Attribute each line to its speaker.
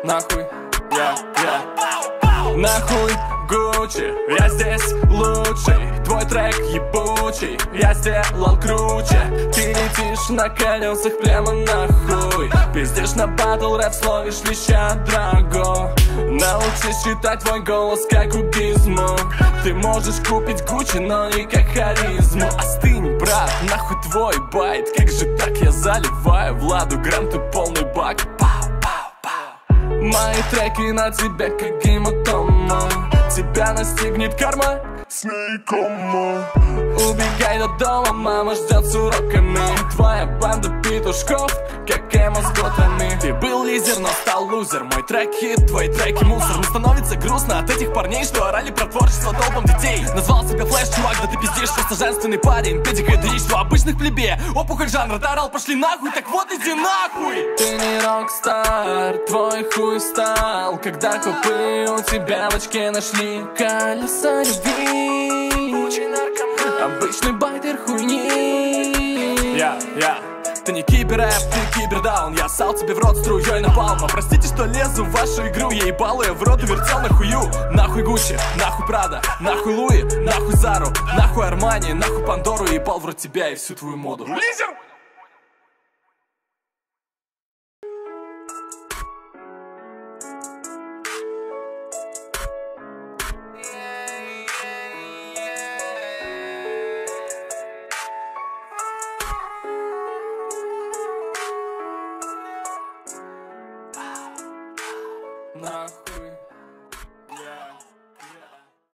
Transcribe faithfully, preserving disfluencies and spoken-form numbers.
Speaker 1: нахуй, я, я. Нахуй Гуччи, я здесь лучший. Твой трек ебучий, я сделал круче. Ты летишь на колесах прямо нахуй. Пиздишь на батл, рэп словишь леща драго. Научись считать твой голос как у Гизмо. Ты можешь купить Гуччи, но не как харизму. Остынь, брат, нахуй твой байт. Как же так я заливаю Владу Грам, ты полный бак. Мои треки на тебя как гематома. Тебя настигнет карма с ней кому. Убегай до дома, мама ждет с уроками. Твоя банда петушков, как эмо с готами. Ты был лидер, но стал лузер. Мой трек хит, твои треки мусор. Мне становится грустно от этих парней, что орали про творчество толпом детей. Назвал себя флэш, чувак, да ты пиздишь, просто женственный парень. Педик и дрищ, что обычных плебе. Опухоль жанра, ты орал, пошли нахуй, так вот иди нахуй. Ты не рок-стар, твой хуй стал. Когда купы у тебя в очке нашли колеса любви. Обычный байтер хуйни. Я, я. Ты не киберрэп, ты кибердаун. Я ссал тебе в рот струей напалма. Простите, что лезу в вашу игру. Я ебал ее в рот и вертел на хую. Нахуй Гуччи, нахуй Прада, нахуй Луи, нахуй Зару, нахуй Армани, нахуй Пандору. Ебал в рот тебя и всю твою моду. Лизер!